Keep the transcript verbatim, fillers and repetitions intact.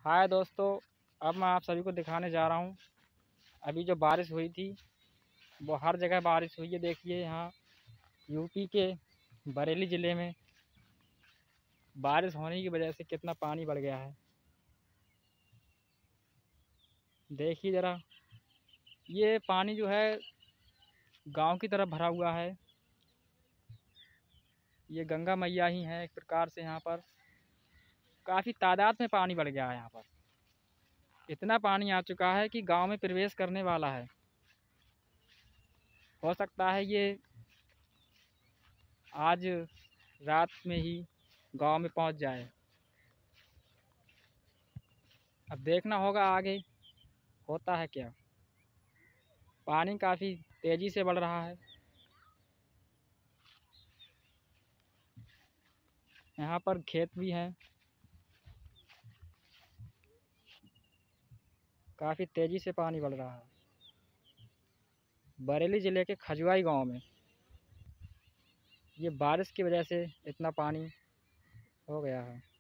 हाय दोस्तों। अब मैं आप सभी को दिखाने जा रहा हूँ। अभी जो बारिश हुई थी वो हर जगह बारिश हुई है। देखिए यहाँ यूपी के बरेली ज़िले में बारिश होने की वजह से कितना पानी बढ़ गया है। देखिए ज़रा, ये पानी जो है गांव की तरफ भरा हुआ है। ये गंगा मैया ही हैं एक प्रकार से। यहाँ पर काफ़ी तादाद में पानी बढ़ गया है। यहाँ पर इतना पानी आ चुका है कि गांव में प्रवेश करने वाला है। हो सकता है ये आज रात में ही गांव में पहुंच जाए। अब देखना होगा आगे होता है क्या। पानी काफ़ी तेज़ी से बढ़ रहा है। यहाँ पर खेत भी हैं। काफ़ी तेज़ी से पानी बढ़ रहा है। बरेली ज़िले के खजुआई गांव में ये बारिश की वजह से इतना पानी हो गया है।